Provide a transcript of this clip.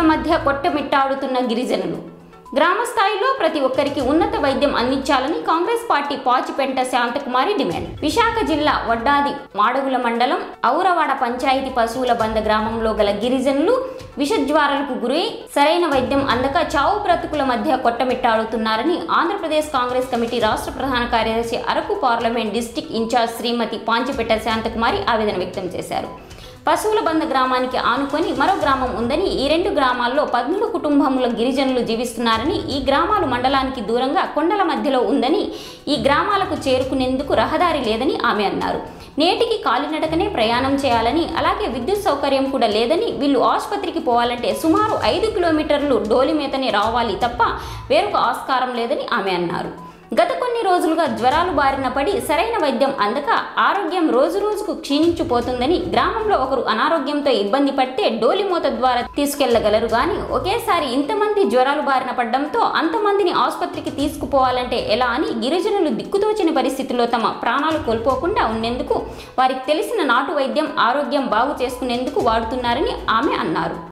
మధ్య కొట్టమిట్టాడుతున్న గిరిజనులు. గ్రామ స్థాయిలో ప్రతి ఒక్కరికి ఉన్నత వైద్యం అందించాలని కాంగ్రెస్ పార్టీ పాచిపెంట శాంతకుమారి డిమాండ్. విశాఖ జిల్లా వడ్డాది మాడుగుల మండలం ఔరవాడ పంచాయతీ పశువుల బంద గ్రామంలో గల గిరిజనులు విషజ్వారాలకు గురై సరైన వైద్యం అందక చావు బ్రతుకుల మధ్య కొట్టమిట్టాడుతున్నారని ఆంధ్రప్రదేశ్ కాంగ్రెస్ కమిటీ రాష్ట్ర ప్రధాన కార్యదర్శి Araku parliament district in-charge Shrimati Pachipenta Santhakumari ఆవేదన వ్యక్తం చేశారు. పశువుల బంద గ్రామానికి ఆనుకొని మరో గ్రామం ఉందని, ఈ రెండు గ్రామాల్లో 13 కుటుంబముల గిరిజనులు జీవిస్తున్నారని, ఈ గ్రామాలు మండలానికి దూరంగా కొండల మధ్యలో ఉందని, ఈ గ్రామాలకు చేరుకునేందుకు రహదారి లేదని ఆమె అన్నారు. నేటికి కాలినడకనే ప్రయాణం చేయాలని, అలాగే విద్యుత్ సౌకర్యం కూడా లేదని, వీళ్ళు ఆసుపత్రికి పోవాలంటే సుమారు 5 కిలోమీటర్లు డోలిమేతనే రావాలి తప్ప వేరొక ఆస్కారం లేదని ఆమె అన్నారు. గత కొన్ని రోజులుగా జ్వరాలు బారిన పడి సరైన వైద్యం అందక ఆరోగ్యం రోజు రోజుకు క్షీణించిపోతుందని, గ్రామంలో ఒకరు అనారోగ్యంతో ఇబ్బంది పడితే డోలిమూత ద్వారా తీసుకెళ్లగలరు గాని ఒకేసారి ఇంతమంది జ్వరాలు బారిన పడడంతో అంతమందిని ఆసుపత్రికి తీసుకుపోవాలంటే ఎలా అని గిరిజనులు దిక్కుతోచని పరిస్థితుల్లో తమ ప్రాణాలు కోల్పోకుండా ఉండేందుకు వారికి తెలిసిన నాటు వైద్యం ఆరోగ్యం బాగు చేసుకునేందుకు వాడుతున్నారని ఆమె అన్నారు.